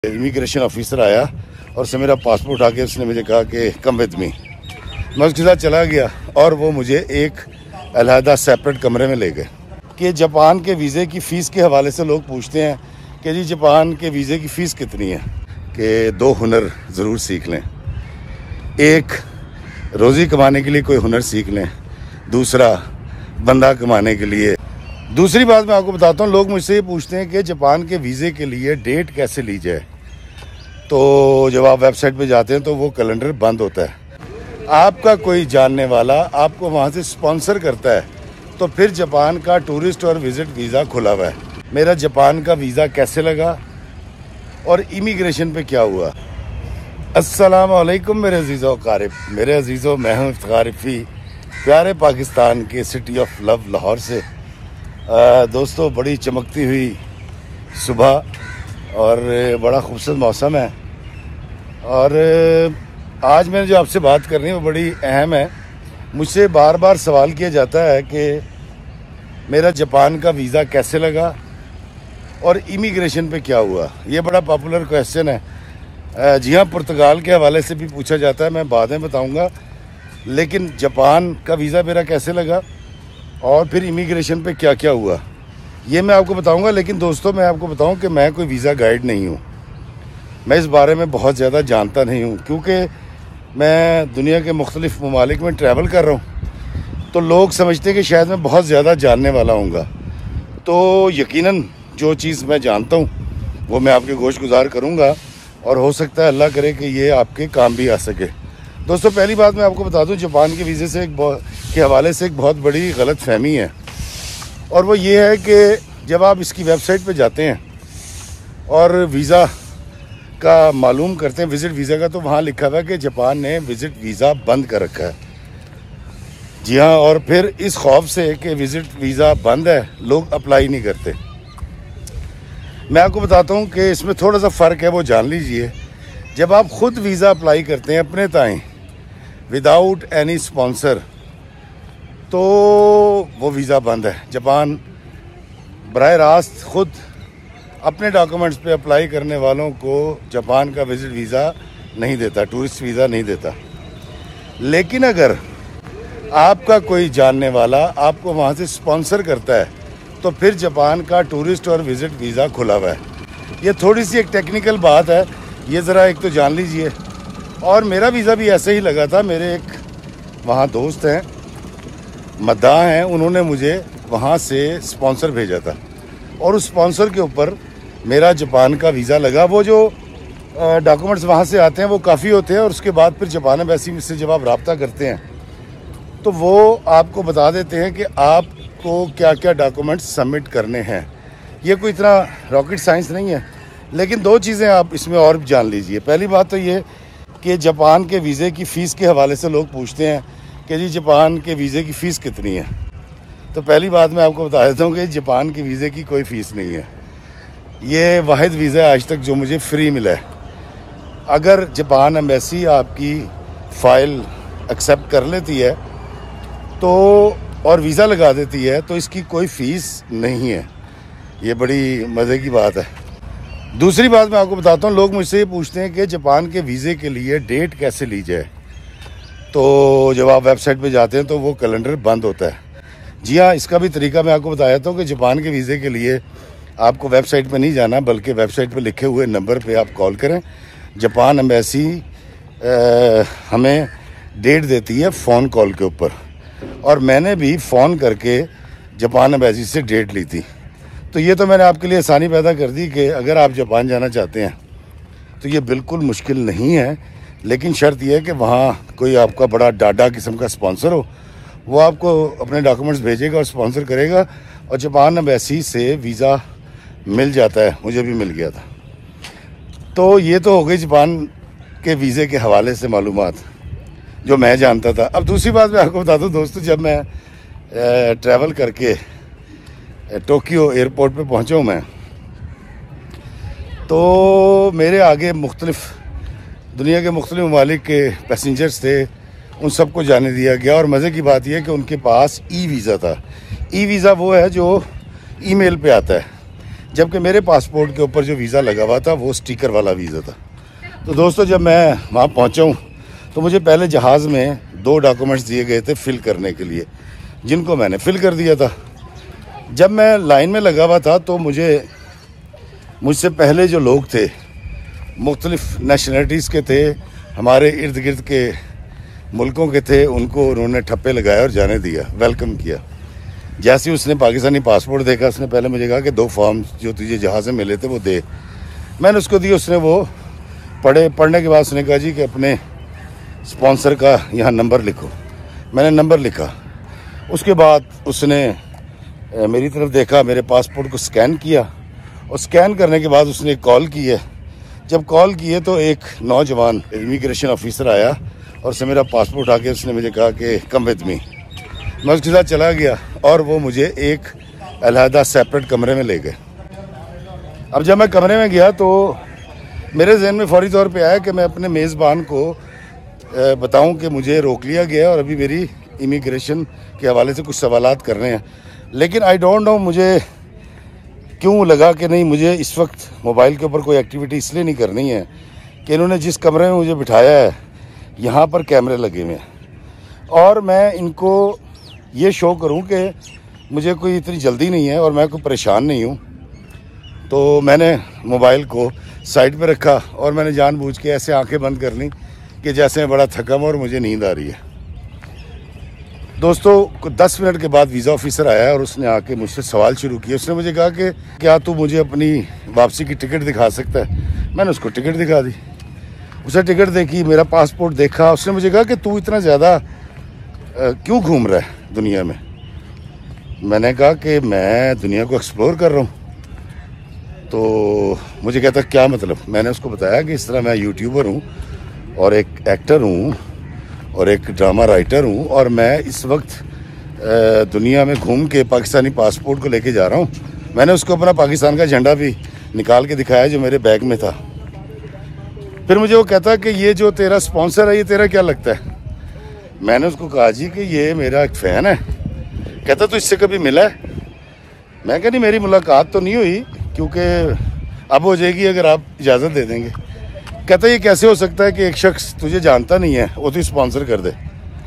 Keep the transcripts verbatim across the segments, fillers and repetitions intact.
Immigration officer आया और उससे मेरा पासपोर्ट आके उसने मुझे कहा कि कम विद मी। मैं उसके साथ चला गया और वो मुझे एक अलहदा सेपरेट कमरे में ले गए कि जापान के वीज़े की फ़ीस के हवाले से लोग पूछते हैं कि जी जापान के वीज़े की फ़ीस कितनी है, कि दो हुनर ज़रूर सीख लें। एक, रोज़ी कमाने के लिए कोई हुनर सीख लें। दूसरा, बंदा कमाने के लिए। दूसरी बात मैं आपको बताता हूँ, लोग मुझसे ये पूछते हैं कि जापान के वीज़े के लिए डेट कैसे ली जाए। तो जब आप वेबसाइट पे जाते हैं तो वो कैलेंडर बंद होता है। आपका कोई जानने वाला आपको वहाँ से स्पॉन्सर करता है तो फिर जापान का टूरिस्ट और विज़िट वीज़ा खुला हुआ है। मेरा जापान का वीज़ा कैसे लगा और इमिग्रेशन पे क्या हुआ। अस्सलाम वालेकुम मेरे अजीज़ों क़ारिब, मेरे अजीज़ों, मैं हूँ इफ्तिखार रफ़ी, प्यारे पाकिस्तान के सिटी ऑफ लव लाहौर से। आ, दोस्तों, बड़ी चमकती हुई सुबह और बड़ा खूबसूरत मौसम है और आज मैंने जो आपसे बात करनी है वो बड़ी अहम है। मुझसे बार बार सवाल किया जाता है कि मेरा जापान का वीज़ा कैसे लगा और इमिग्रेशन पे क्या हुआ। ये बड़ा पॉपुलर क्वेश्चन है। जी हाँ, पुर्तगाल के हवाले से भी पूछा जाता है, मैं बाद में बताऊंगा। लेकिन जापान का वीज़ा मेरा कैसे लगा और फिर इमिग्रेशन पे क्या क्या हुआ ये मैं आपको बताऊंगा। लेकिन दोस्तों, मैं आपको बताऊं कि मैं कोई वीज़ा गाइड नहीं हूं। मैं इस बारे में बहुत ज़्यादा जानता नहीं हूं क्योंकि मैं दुनिया के मुख्तलिफ ममालिक में ट्रैवल कर रहा हूं, तो लोग समझते हैं कि शायद मैं बहुत ज़्यादा जानने वाला हूँगा। तो यकीनन जो चीज़ मैं जानता हूँ वो मैं आपके गोश गुजार करूँगा और हो सकता है अल्लाह करे कि ये आपके काम भी आ सके। दोस्तों, पहली बात मैं आपको बता दूं, जापान के वीज़े से एक के हवाले से एक बहुत बड़ी गलत फहमी है और वो ये है कि जब आप इसकी वेबसाइट पे जाते हैं और वीज़ा का मालूम करते हैं, विज़िट वीज़ा का, तो वहाँ लिखा हुआ है कि जापान ने विज़िट वीज़ा बंद कर रखा है। जी हाँ, और फिर इस खौफ से कि विज़िट वीज़ा बंद है लोग अप्लाई नहीं करते। मैं आपको बताता हूँ कि इसमें थोड़ा सा फ़र्क है, वो जान लीजिए। जब आप ख़ुद वीज़ा अप्लाई करते हैं अपने ताएं विदाउट एनी स्पॉन्सर, तो वो वीज़ा बंद है। जापान बराह रास्त ख़ुद अपने डॉक्यूमेंट्स पे अप्लाई करने वालों को जापान का विज़िट वीज़ा नहीं देता, टूरिस्ट वीज़ा नहीं देता। लेकिन अगर आपका कोई जानने वाला आपको वहाँ से स्पॉन्सर करता है तो फिर जापान का टूरिस्ट और विज़िट वीज़ा खुला हुआ है। ये थोड़ी सी एक टेक्निकल बात है, ये ज़रा एक तो जान लीजिए। और मेरा वीज़ा भी ऐसे ही लगा था। मेरे एक वहाँ दोस्त हैं, मद्दाह हैं, उन्होंने मुझे वहाँ से स्पॉन्सर भेजा था और उस स्पॉन्सर के ऊपर मेरा जापान का वीज़ा लगा। वो जो डॉक्यूमेंट्स वहाँ से आते हैं वो काफ़ी होते हैं और उसके बाद फिर जापान एम्बेसी से जब आप रब्ता करते हैं तो वो आपको बता देते हैं कि आपको क्या क्या डॉक्यूमेंट्स सबमिट करने हैं। ये कोई इतना रॉकेट साइंस नहीं है, लेकिन दो चीज़ें आप इसमें और भी जान लीजिए। पहली बात तो ये कि जापान के वीज़े की फ़ीस के हवाले से लोग पूछते हैं कि जी जापान के वीज़े की फ़ीस कितनी है। तो पहली बात मैं आपको बता देता हूँ कि जापान के वीज़े की कोई फ़ीस नहीं है। ये वाहिद वीज़ा है आज तक जो मुझे फ्री मिला है। अगर जापान एम्बेसी आपकी फ़ाइल एक्सेप्ट कर लेती है तो और वीज़ा लगा देती है तो इसकी कोई फ़ीस नहीं है। ये बड़ी मज़े की बात है। दूसरी बात मैं आपको बताता हूँ, लोग मुझसे ये पूछते हैं कि जापान के वीज़े के लिए डेट कैसे ली जाए। तो जब आप वेबसाइट पे जाते हैं तो वो कैलेंडर बंद होता है। जी हाँ, इसका भी तरीका मैं आपको बताया था कि जापान के वीज़े के लिए आपको वेबसाइट पे नहीं जाना, बल्कि वेबसाइट पे लिखे हुए नंबर पे आप कॉल करें। जापान एम्बेसी हमें डेट देती है फ़ोन कॉल के ऊपर, और मैंने भी फ़ोन करके जापान एम्बेसी से डेट ली थी। तो ये तो मैंने आपके लिए आसानी पैदा कर दी कि अगर आप जापान जाना चाहते हैं तो ये बिल्कुल मुश्किल नहीं है। लेकिन शर्त यह है कि वहाँ कोई आपका बड़ा डाडा किस्म का स्पॉन्सर हो, वो आपको अपने डॉक्यूमेंट्स भेजेगा और स्पॉन्सर करेगा और जापान एम्बेसी से वीज़ा मिल जाता है। मुझे भी मिल गया था। तो ये तो हो गई जापान के वीज़े के हवाले से मालूमात जो मैं जानता था। अब दूसरी बात मैं आपको बता दूँ दोस्तों, जब मैं ट्रैवल करके टोक्यो एयरपोर्ट पे पहुँचा हूँ मैं, तो मेरे आगे मुख्तलिफ दुनिया के मुख्तलिफ ममालिक के पैसेंजर्स थे, उन सबको जाने दिया गया। और मज़े की बात यह है कि उनके पास ई वीज़ा था। ई वीज़ा वो है जो ईमेल पे आता है। जबकि मेरे पासपोर्ट के ऊपर जो वीज़ा लगा हुआ था वो स्टिकर वाला वीज़ा था। तो दोस्तों जब मैं वहाँ पहुँचा हूँ तो मुझे पहले जहाज़ में दो डॉक्यूमेंट्स दिए गए थे फ़िल करने के लिए, जिनको मैंने फ़िल कर दिया था। जब मैं लाइन में लगा हुआ था तो मुझे मुझसे पहले जो लोग थे मुख्तलिफ़ नेशनलिटीज़ के थे, हमारे इर्द गिर्द के मुल्कों के थे, उनको उन्होंने ठप्पे लगाए और जाने दिया, वेलकम किया। जैसे ही उसने पाकिस्तानी पासपोर्ट देखा, उसने पहले मुझे कहा कि दो फॉर्म जो तुझे जहाज़ से मिले थे वो दे। मैंने उसको दिए, उसने वो पढ़े। पढ़ने के बाद उसने कहा जी कि अपने स्पॉन्सर का यहाँ नंबर लिखो। मैंने नंबर लिखा। उसके बाद उसने मेरी तरफ देखा, मेरे पासपोर्ट को स्कैन किया और स्कैन करने के बाद उसने कॉल की है। जब कॉल किए तो एक नौजवान इमिग्रेशन ऑफिसर आया और उसने मेरा पासपोर्ट आके उसने मुझे कहा कि कम विद मी। मैं उसके साथ चला गया और वो मुझे एक अलहदा सेपरेट कमरे में ले गए। अब जब मैं कमरे में गया तो मेरे जहन में फौरी तौर पे आया कि मैं अपने मेज़बान को बताऊं कि मुझे रोक लिया गया और अभी मेरी इमिग्रेशन के हवाले से कुछ सवालात करने हैं। लेकिन आई डोंट नो मुझे क्यों लगा कि नहीं, मुझे इस वक्त मोबाइल के ऊपर कोई एक्टिविटी इसलिए नहीं करनी है कि इन्होंने जिस कमरे में मुझे बिठाया है यहाँ पर कैमरे लगे हुए हैं और मैं इनको ये शो करूँ कि मुझे कोई इतनी जल्दी नहीं है और मैं कोई परेशान नहीं हूँ। तो मैंने मोबाइल को साइड पे रखा और मैंने जानबूझ के ऐसे आंखें बंद कर ली कि जैसे मैं बड़ा थका हूँ और मुझे नींद आ रही है। दोस्तों दस मिनट के बाद वीज़ा ऑफिसर आया और उसने आके मुझसे सवाल शुरू किया। उसने मुझे कहा कि क्या तू मुझे अपनी वापसी की टिकट दिखा सकता है। मैंने उसको टिकट दिखा दी। उसे टिकट देखी, मेरा पासपोर्ट देखा। उसने मुझे कहा कि तू इतना ज़्यादा क्यों घूम रहा है दुनिया में। मैंने कहा कि मैं दुनिया को एक्सप्लोर कर रहा हूँ। तो मुझे कहता क्या मतलब। मैंने उसको बताया कि इस तरह मैं यूट्यूबर हूँ और एक एक्टर हूँ और एक ड्रामा राइटर हूँ और मैं इस वक्त दुनिया में घूम के पाकिस्तानी पासपोर्ट को लेके जा रहा हूँ। मैंने उसको अपना पाकिस्तान का झंडा भी निकाल के दिखाया जो मेरे बैग में था। फिर मुझे वो कहता कि ये जो तेरा स्पॉन्सर है ये तेरा क्या लगता है। मैंने उसको कहा जी कि ये मेरा एक फ़ैन है। कहता तो इससे कभी मिला है। मैं कहा नहीं, मेरी मुलाकात तो नहीं हुई, क्योंकि अब हो जाएगी अगर आप इजाज़त दे देंगे। कहता ये कैसे हो सकता है कि एक शख्स तुझे जानता नहीं है वो तो स्पॉन्सर कर दे।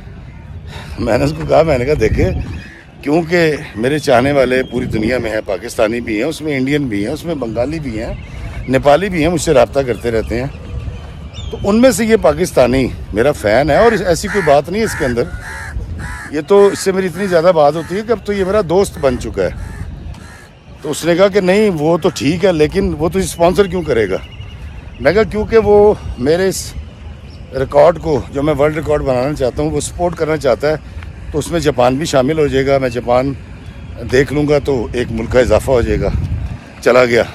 मैंने उसको कहा, मैंने कहा देखे, क्योंकि मेरे चाहने वाले पूरी दुनिया में हैं, पाकिस्तानी भी हैं, उसमें इंडियन भी हैं, उसमें बंगाली भी हैं, नेपाली भी हैं, मुझसे रब्ता करते रहते हैं। तो उनमें से ये पाकिस्तानी मेरा फ़ैन है और ऐसी कोई बात नहीं है इसके अंदर। ये तो इससे मेरी इतनी ज़्यादा बात होती है कि अब तो ये मेरा दोस्त बन चुका है। तो उसने कहा कि नहीं वो तो ठीक है, लेकिन वो तुझे स्पॉन्सर क्यों करेगा। मैं कहा क्योंकि वो मेरे इस रिकॉर्ड को जो मैं वर्ल्ड रिकॉर्ड बनाना चाहता हूँ वो सपोर्ट करना चाहता है, तो उसमें जापान भी शामिल हो जाएगा। मैं जापान देख लूँगा तो एक मुल्क का इजाफा हो जाएगा। चला गया,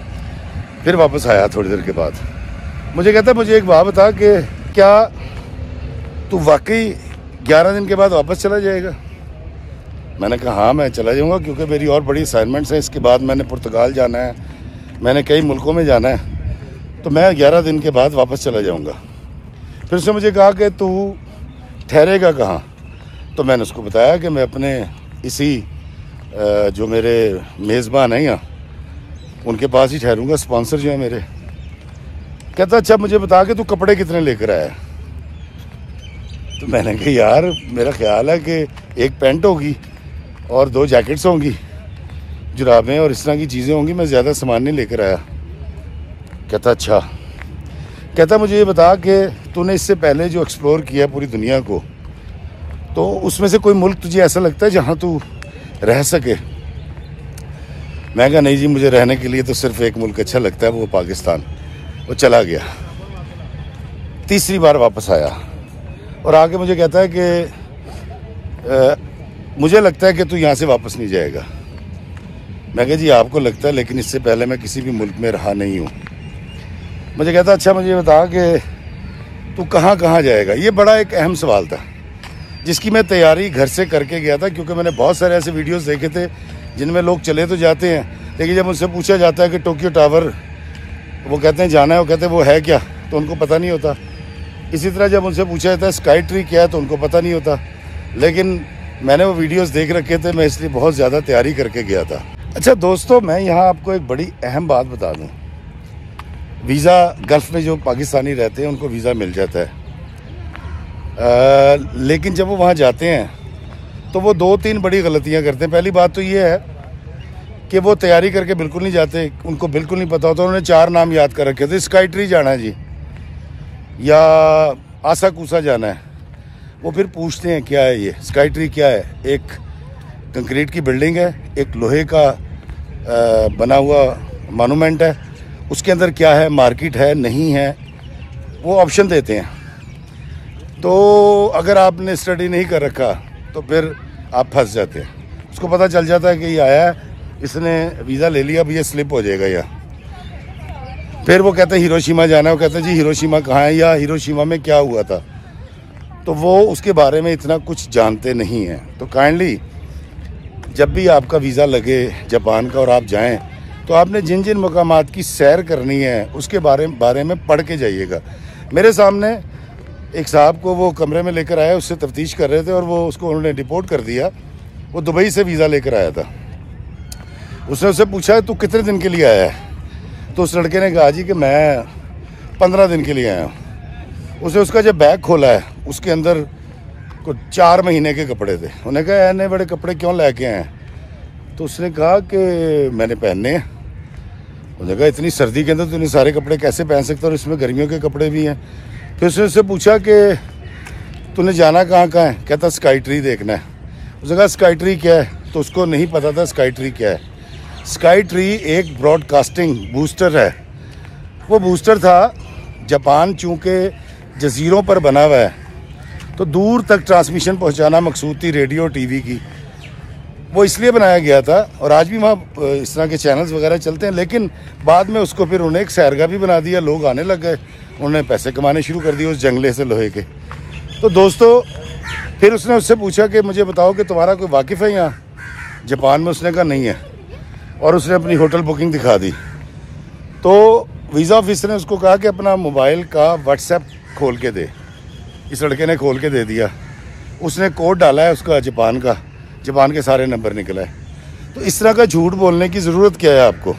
फिर वापस आया थोड़ी देर के बाद। मुझे कहता मुझे एक बात बता कि क्या तू वाकई ग्यारह दिन के बाद वापस चला जाएगा। मैंने कहा हाँ मैं चला जाऊँगा, क्योंकि मेरी और बड़ी असाइनमेंट्स हैं। इसके बाद मैंने पुर्तगाल जाना है, मैंने कई मुल्कों में जाना है, तो मैं ग्यारह दिन के बाद वापस चला जाऊंगा। फिर उसने मुझे कहा कि तू ठहरेगा कहाँ। तो मैंने उसको बताया कि मैं अपने इसी जो मेरे मेज़बान हैं यहाँ उनके पास ही ठहरूंगा, स्पॉन्सर जो है मेरे। कहता अच्छा मुझे बता के तू कपड़े कितने लेकर आया। तो मैंने कहा यार मेरा ख्याल है कि एक पैंट होगी और दो जैकेट्स होंगी, जुराबें और इस तरह की चीज़ें होंगी, मैं ज़्यादा सामान नहीं लेकर आया। कहता अच्छा। कहता मुझे ये बता कि तूने इससे पहले जो एक्सप्लोर किया पूरी दुनिया को, तो उसमें से कोई मुल्क तुझे ऐसा लगता है जहाँ तू रह सके। मैं कहा नहीं जी, मुझे रहने के लिए तो सिर्फ एक मुल्क अच्छा लगता है, वो पाकिस्तान। वो चला गया। तीसरी बार वापस आया और आके मुझे कहता है कि मुझे लगता है कि तू यहाँ से वापस नहीं जाएगा। मैं कहा जी आपको लगता है, लेकिन इससे पहले मैं किसी भी मुल्क में रहा नहीं हूँ। मुझे कहता अच्छा मुझे बता कि तू कहाँ कहाँ जाएगा। ये बड़ा एक अहम सवाल था जिसकी मैं तैयारी घर से करके गया था, क्योंकि मैंने बहुत सारे ऐसे वीडियोस देखे थे जिनमें लोग चले तो जाते हैं, लेकिन जब उनसे पूछा जाता है कि टोक्यो टावर वो कहते हैं जाना है, वो कहते हैं वो है क्या, तो उनको पता नहीं होता। इसी तरह जब उनसे पूछा जाता है स्काई ट्री क्या है, तो उनको पता नहीं होता। लेकिन मैंने वो वीडियोस देख रखे थे, मैं इसलिए बहुत ज़्यादा तैयारी करके गया था। अच्छा दोस्तों, मैं यहाँ आपको एक बड़ी अहम बात बता दूँ। वीज़ा गल्फ़ में जो पाकिस्तानी रहते हैं उनको वीज़ा मिल जाता है, आ, लेकिन जब वो वहाँ जाते हैं तो वो दो तीन बड़ी गलतियाँ करते हैं। पहली बात तो ये है कि वो तैयारी करके बिल्कुल नहीं जाते, उनको बिल्कुल नहीं पता होता। उन्होंने चार नाम याद कर रखे थे, स्काई ट्री जाना है जी, या आसा कूसा जाना है। वो फिर पूछते हैं क्या है ये स्काई ट्री, क्या है? एक कंक्रीट की बिल्डिंग है, एक लोहे का आ, बना हुआ मॉन्यूमेंट है, उसके अंदर क्या है, मार्केट है नहीं है, वो ऑप्शन देते हैं। तो अगर आपने स्टडी नहीं कर रखा तो फिर आप फंस जाते हैं। उसको पता चल जाता है कि ये आया है, इसने वीज़ा ले लिया, अब ये स्लिप हो जाएगा। या फिर वो कहते हैं हिरोशिमा जाना है, वो कहते हैं जी हिरोशिमा कहाँ है, या हिरोशिमा में क्या हुआ था। तो वो उसके बारे में इतना कुछ जानते नहीं हैं। तो काइंडली जब भी आपका वीज़ा लगे जापान का और आप जाएं, तो आपने जिन जिन मकामात की सैर करनी है उसके बारे बारे में पढ़ के जाइएगा। मेरे सामने एक साहब को वो कमरे में लेकर आया, उससे तफ्तीश कर रहे थे और वो उसको उन्होंने डिपोर्ट कर दिया। वो दुबई से वीज़ा लेकर आया था। उसने उससे पूछा तू कितने दिन के लिए आया है? तो उस लड़के ने कहा जी कि मैं पंद्रह दिन के लिए आया हूँ। उसने उसका जब बैग खोला है, उसके अंदर कुछ चार महीने के कपड़े थे। उन्होंने कहा इतने बड़े कपड़े क्यों लेके आए? तो उसने कहा कि मैंने पहनने हैं। उन्होंने कहा इतनी सर्दी के अंदर तूने सारे कपड़े कैसे पहन सकते, और इसमें गर्मियों के कपड़े भी हैं। फिर उसने उससे पूछा कि तूने जाना कहाँ कहाँ है? कहता स्काई ट्री देखना है। उसने कहा स्काई ट्री क्या है? तो उसको नहीं पता था स्काई ट्री क्या है। स्काई ट्री एक ब्रॉडकास्टिंग बूस्टर है। वो बूस्टर था, जापान चूँकि जजीरों पर बना हुआ है तो दूर तक ट्रांसमिशन पहुंचाना मकसूद थी रेडियो टीवी की। वो इसलिए बनाया गया था, और आज भी वहाँ इस तरह के चैनल्स वगैरह चलते हैं। लेकिन बाद में उसको फिर उन्हें एक सैरगाह भी बना दिया, लोग आने लग गए, उन्होंने पैसे कमाने शुरू कर दिए उस जंगले से लोहे के। तो दोस्तों फिर उसने उससे पूछा कि मुझे बताओ कि तुम्हारा कोई वाकिफ़ है यहाँ जापान में? उसने कहा नहीं है, और उसने अपनी होटल बुकिंग दिखा दी। तो वीज़ा ऑफिसर ने उसको कहा कि अपना मोबाइल का व्हाट्सएप खोल के दे। इस लड़के ने खोल के दे दिया। उसने कोड डाला है उसका जापान का, जापान के सारे नंबर निकला है। तो इस तरह का झूठ बोलने की ज़रूरत क्या है आपको?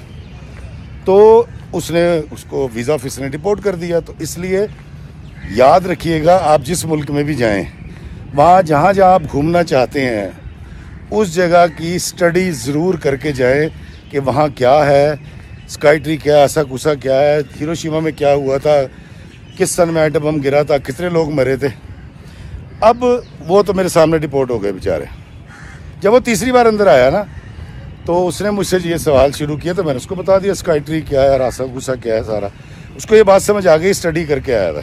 तो उसने उसको वीज़ा ऑफिसर ने डिपोर्ट कर दिया। तो इसलिए याद रखिएगा, आप जिस मुल्क में भी जाएं, वहाँ जहाँ जहाँ आप घूमना चाहते हैं उस जगह की स्टडी ज़रूर करके जाएं कि वहाँ क्या है, स्काई ट्री क्या है, आसा कुसा क्या है, हिरोशिमा में क्या हुआ था, किस सन में एटम बम गिरा था, कितने लोग मरे थे। अब वो तो मेरे सामने डिपोर्ट हो गए बेचारे। जब वो तीसरी बार अंदर आया ना, तो उसने मुझसे ये सवाल शुरू किया, तो मैंने उसको बता दिया स्काई ट्री क्या है, आसा कुसा क्या है सारा। उसको ये बात समझ आ गई, स्टडी करके आया था।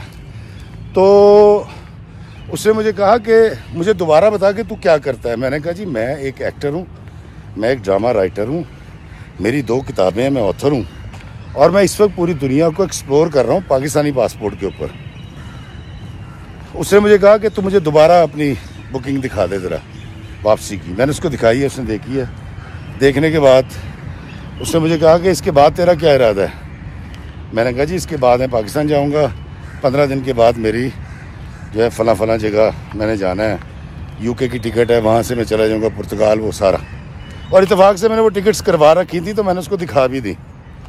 तो उसने मुझे कहा कि मुझे दोबारा बता कि तू क्या करता है। मैंने कहा जी मैं एक एक्टर हूँ, मैं एक ड्रामा राइटर हूँ, मेरी दो किताबें हैं, मैं ऑथर हूँ, और मैं इस वक्त पूरी दुनिया को एक्सप्लोर कर रहा हूँ पाकिस्तानी पासपोर्ट के ऊपर। उसने मुझे कहा कि तू मुझे दोबारा अपनी बुकिंग दिखा दे ज़रा वापसी की। मैंने उसको दिखाई है, उसने देखी है। देखने के बाद उसने मुझे कहा कि इसके बाद तेरा क्या इरादा है? मैंने कहा जी इसके बाद मैं पाकिस्तान जाऊँगा, पंद्रह दिन के बाद मेरी जो है फ़लाँ फ़लाँ जगह मैंने जाना है, यूके की टिकट है, वहाँ से मैं चला जाऊँगा पुर्तगाल, वो सारा। और इत्तेफाक से मैंने वो टिकट्स करवा रखी थी, तो मैंने उसको दिखा भी दी।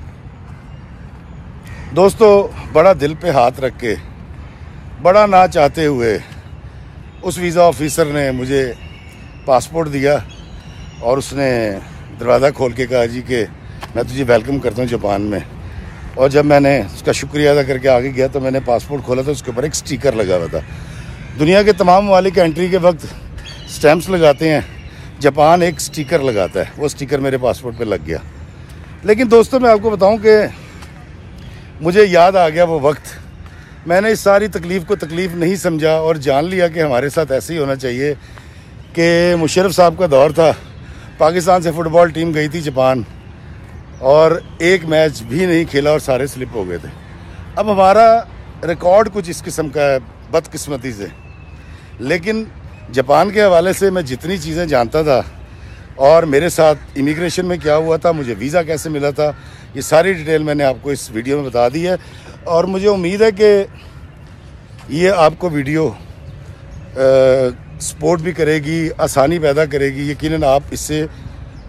दोस्तों बड़ा दिल पे हाथ रख के, बड़ा ना चाहते हुए उस वीज़ा ऑफिसर ने मुझे पासपोर्ट दिया, और उसने दरवाज़ा खोल के कहा जी कि मैं तुझे वेलकम करता हूँ जापान में। और जब मैंने उसका शुक्रिया अदा करके आगे गया, तो मैंने पासपोर्ट खोला तो उसके ऊपर एक स्टिकर लगा हुआ था। दुनिया के तमाम ममालिक एंट्री के वक्त स्टैम्प्स लगाते हैं, जापान एक स्टिकर लगाता है। वो स्टिकर मेरे पासपोर्ट पे लग गया। लेकिन दोस्तों मैं आपको बताऊं कि मुझे याद आ गया वो वक्त, मैंने इस सारी तकलीफ़ को तकलीफ़ नहीं समझा और जान लिया कि हमारे साथ ऐसे ही होना चाहिए। कि मुशर्रफ साहब का दौर था, पाकिस्तान से फ़ुटबॉल टीम गई थी जापान, और एक मैच भी नहीं खेला और सारे स्लिप हो गए थे। अब हमारा रिकॉर्ड कुछ इस किस्म का है बदकिस्मती से। लेकिन जापान के हवाले से मैं जितनी चीज़ें जानता था, और मेरे साथ इमिग्रेशन में क्या हुआ था, मुझे वीज़ा कैसे मिला था, ये सारी डिटेल मैंने आपको इस वीडियो में बता दी है। और मुझे उम्मीद है कि ये आपको वीडियो सपोर्ट भी करेगी, आसानी पैदा करेगी। यकीनन आप इससे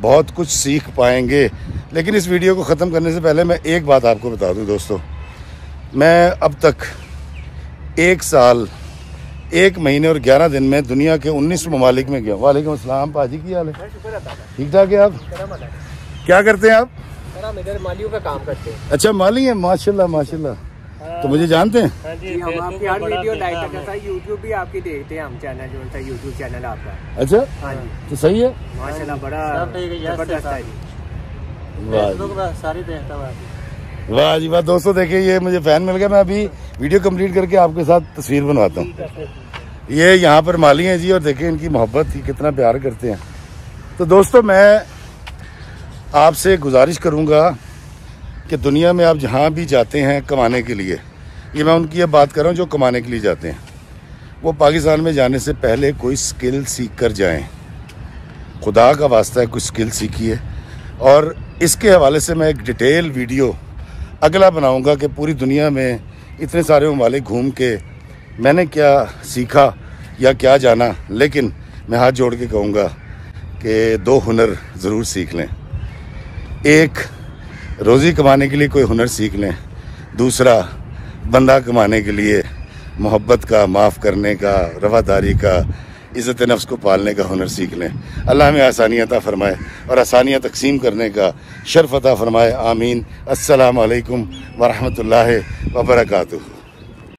बहुत कुछ सीख पाएंगे। लेकिन इस वीडियो को ख़त्म करने से पहले मैं एक बात आपको बता दूं दोस्तों, मैं अब तक एक साल एक महीने और ग्यारह दिन में दुनिया के उन्नीस ममालिक में गया। वालेकुम अस्सलाम पाजी, की हाल है? ठीक ठाक है। आप क्या करते हैं? आप इधर मालियों का काम करते हैं। अच्छा, माली है, माशाल्लाह माशाल्लाह। तो मुझे जानते हैं? हाँ जी, हम आपकी हर वीडियो लाइक करते हैं, यूट्यूब भी आपकी देखते हैं हम, चैनल जो है यूट्यूब चैनल आपका। अच्छा, हाँ जी, तो सही है माशाल्लाह, बड़ा जबरदस्त है जी। सारी देखता हूँ। वाह जी वाह। दोस्तों देखिए, ये मुझे फैन मिल गया। मैं अभी वीडियो कंप्लीट करके आपके साथ तस्वीर बनवाता हूँ। ये यहाँ पर माली हैं जी, और देखिए इनकी मोहब्बत, कितना प्यार करते हैं। तो दोस्तों मैं आपसे गुजारिश करूँगा कि दुनिया में आप जहाँ भी जाते हैं कमाने के लिए, ये मैं उनकी ये बात कर रहा हूँ जो कमाने के लिए जाते हैं, वो पाकिस्तान में जाने से पहले कोई स्किल सीख कर जाएँ। खुदा का वास्ता है, कुछ स्किल सीखिए। और इसके हवाले से मैं एक डिटेल वीडियो अगला बनाऊंगा कि पूरी दुनिया में इतने सारे ममालिक घूम के मैंने क्या सीखा या क्या जाना। लेकिन मैं हाथ जोड़ के कहूँगा कि दो हुनर ज़रूर सीख लें। एक, रोज़ी कमाने के लिए कोई हुनर सीख लें। दूसरा, बंदा कमाने के लिए मोहब्बत का, माफ़ करने का, रवादारी का, इज़्ज़त नफ्स को पालने का हुनर सीख लें। अल्लाह हमें आसानियाँ अता फरमाए और आसानियाँ तकसीम करने का शर्फ अता फरमाए। आमीन। अस्सलामु अलैकुम व रहमतुल्लाहि व बरकातुहू।